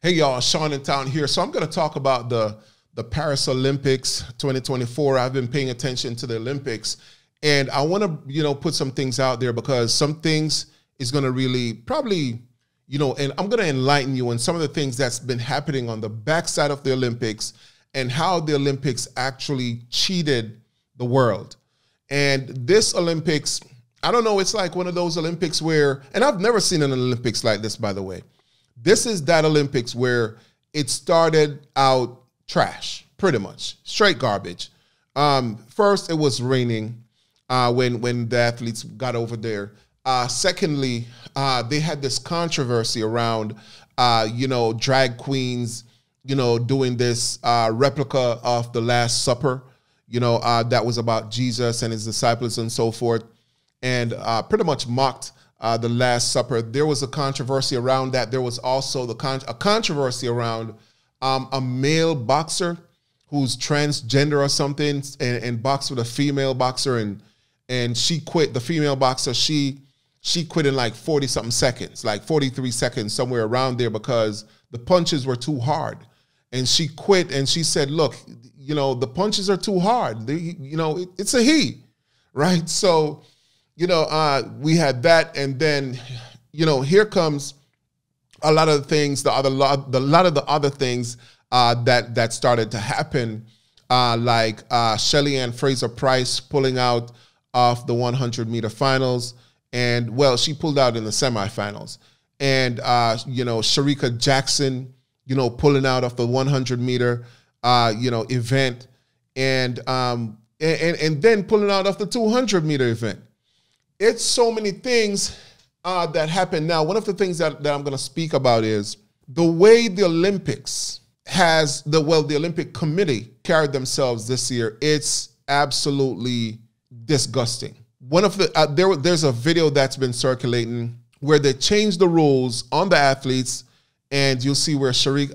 Hey y'all, Sean in town here. So I'm going to talk about the Paris Olympics 2024. I've been paying attention to the Olympics, and I want to, put some things out there because some things is going to really probably, and I'm going to enlighten you on some of the things that's been happening on the backside of the Olympics and how the Olympics actually cheated the world. And this Olympics, I don't know, it's like one of those Olympics where, and I've never seen an Olympics like this, by the way. This is that Olympics where it started out trash, pretty much, straight garbage. First, it was raining when the athletes got over there. Secondly, they had this controversy around, drag queens, doing this replica of the Last Supper, that was about Jesus and his disciples and so forth, and pretty much mocked the Last Supper. There was a controversy around that. There was also a controversy around a male boxer who's transgender or something and boxed with a female boxer, and she quit. The female boxer, she quit in like 40-something seconds, like 43 seconds, somewhere around there, because the punches were too hard. And she quit, and she said, look, the punches are too hard. It's a he, right? So, we had that, and then, here comes a lot of the things, a lot of the other things that started to happen, like Shelly Ann Fraser-Pryce pulling out of the 100-meter finals, and well, she pulled out in the semifinals, and Shericka Jackson, pulling out of the 100-meter, event, and then pulling out of the 200-meter event. It's so many things that happen. Now, one of the things that I'm going to speak about is the way the Olympics the Olympic Committee carried themselves this year. It's absolutely disgusting. One of the there's a video that's been circulating where they changed the rules on the athletes, and you'll see where Shelly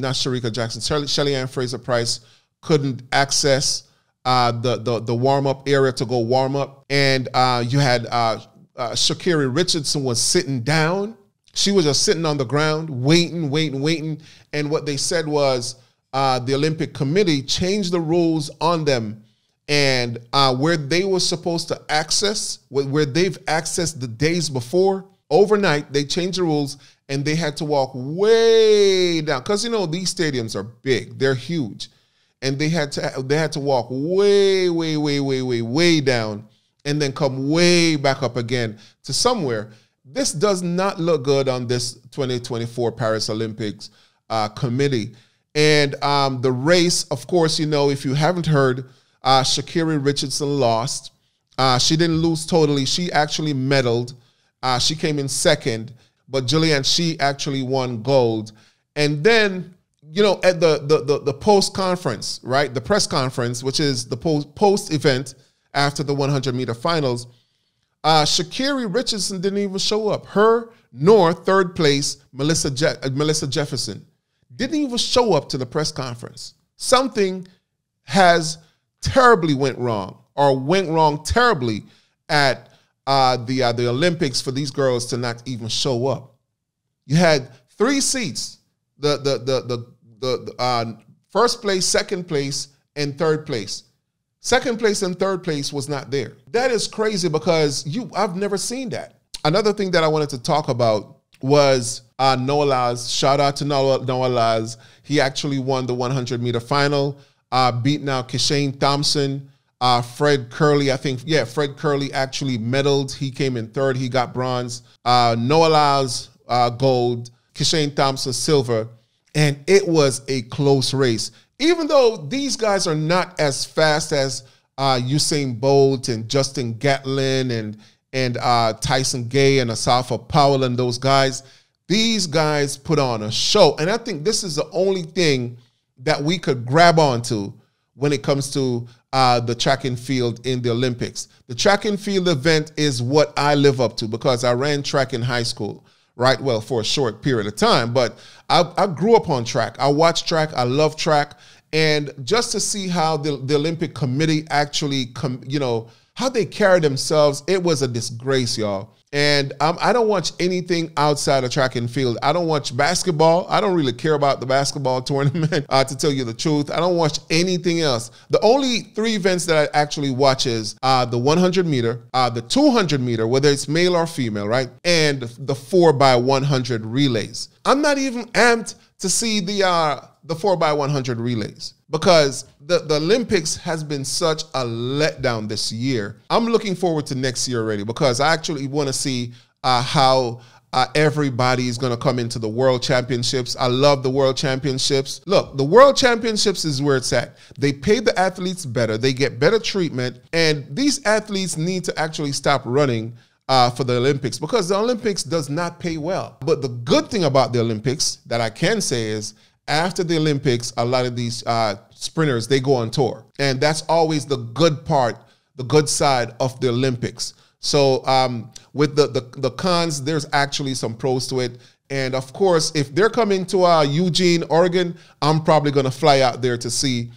Ann Fraser-Pryce couldn't access the warm-up area to go warm up. And you had Sha'Carri Richardson was sitting down. She was just sitting on the ground, waiting. And what they said was the Olympic Committee changed the rules on them. And where they were supposed to access, where they've accessed the days before, overnight, they changed the rules and they had to walk way down. Because, these stadiums are big. They're huge. And they had to walk way down and then come way back up again to somewhere. This does not look good on this 2024 Paris Olympics committee. And the race, of course, if you haven't heard, Sha'Carri Richardson lost. She didn't lose totally. She actually medaled. She came in second, but Julianne, she actually won gold. And then, at the post conference, right? The press conference, which is the post event after the 100-meter finals, Sha'Carri Richardson didn't even show up. Her nor third place Melissa Jefferson didn't even show up to the press conference. Something has terribly went wrong terribly at the Olympics for these girls to not even show up. You had 3 seats. The first place, second place, and third place. Second place and third place was not there. That is crazy because I've never seen that. Another thing that I wanted to talk about was Noah Lyles. Shout out to Noah Lyles. He actually won the 100-meter final, beating out Keshane Thompson. Fred Curley, Fred Curley actually medaled. He came in third. He got bronze. Noah Lyles, gold. Keshane Thompson, silver. And it was a close race. Even though these guys are not as fast as Usain Bolt and Justin Gatlin and Tyson Gay and Asafa Powell and those guys, these guys put on a show. And I think this is the only thing that we could grab onto when it comes to the track and field in the Olympics. The track and field event is what I live up to because I ran track in high school. Right, well, for a short period of time, but I grew up on track. I watched track. I love track, and just to see how the Olympic Committee actually, how they carry themselves, it was a disgrace, y'all. And I don't watch anything outside of track and field. I don't watch basketball. I don't really care about the basketball tournament, to tell you the truth. I don't watch anything else. The only 3 events that I actually watch is the 100 meter, the 200 meter, whether it's male or female, right? And the 4x100 relays. I'm not even amped to see the 4x100 relays because the Olympics has been such a letdown this year. I'm looking forward to next year already because I actually want to see how everybody is going to come into the World Championships. I love the World Championships. Look, the World Championships is where it's at. They pay the athletes better. They get better treatment. And these athletes need to actually stop running for the Olympics because the Olympics does not pay well. But the good thing about the Olympics that I can say is after the Olympics, a lot of these sprinters, they go on tour. And that's always the good part, the good side of the Olympics. So with the cons, there's actually some pros to it. And of course, if they're coming to Eugene, Oregon, I'm probably going to fly out there to see,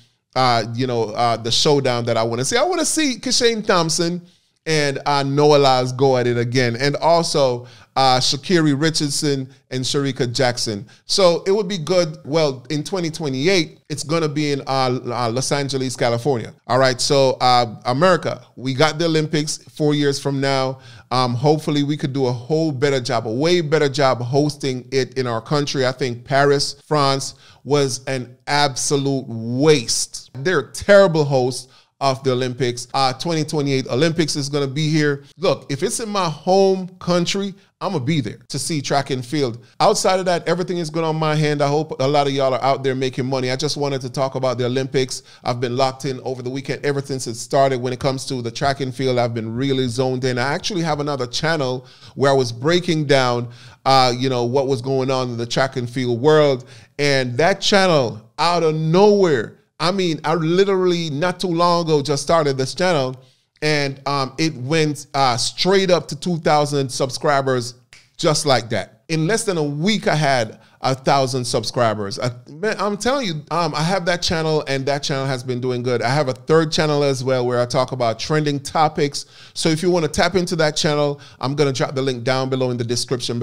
the showdown that I want to see. I want to see Kishane Thompson and Noah Lyles go at it again. And also Sha'Carri Richardson and Shericka Jackson. So it would be good. Well, in 2028, it's going to be in Los Angeles, California. All right. So America, we got the Olympics 4 years from now. Hopefully we could do a way better job hosting it in our country. I think Paris, France was an absolute waste. They're terrible hosts of the Olympics. 2028 Olympics is going to be here. Look, if it's in my home country, I'm going to be there to see track and field. Outside of that, everything is good on my hand. I hope a lot of y'all are out there making money. I just wanted to talk about the Olympics. I've been locked in over the weekend ever since it started. When it comes to the track and field, I've been really zoned in. I actually have another channel where I was breaking down, what was going on in the track and field world. And that channel, out of nowhere, I mean, I literally not too long ago just started this channel and it went straight up to 2,000 subscribers just like that. In less than a week, I had 1,000 subscribers. Man, I'm telling you, I have that channel and that channel has been doing good. I have a 3rd channel as well where I talk about trending topics. So if you want to tap into that channel, I'm going to drop the link down below in the description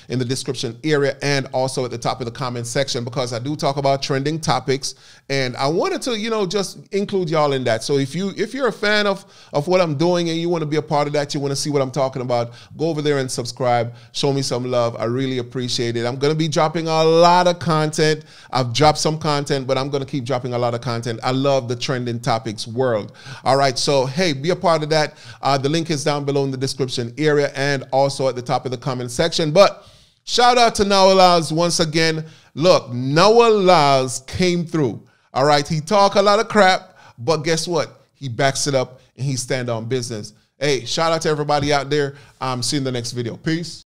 area and also at the top of the comment section because I do talk about trending topics and I wanted to, just include y'all in that. So if you're a fan of what I'm doing and you want to be a part of that, you want to see what I'm talking about, go over there and subscribe, show me some love. I really appreciate it. I'm going to be dropping a lot of content. I've dropped some content, but I'm going to keep dropping a lot of content. I love the trending topics world. All right. So, hey, be a part of that. The link is down below in the description area and also at the top of the comment section. But shout out to Noah Lyles once again. Look, Noah Lyles came through. All right. He talk a lot of crap, but guess what? He backs it up and he stand on business. Hey, shout out to everybody out there. See you in the next video. Peace.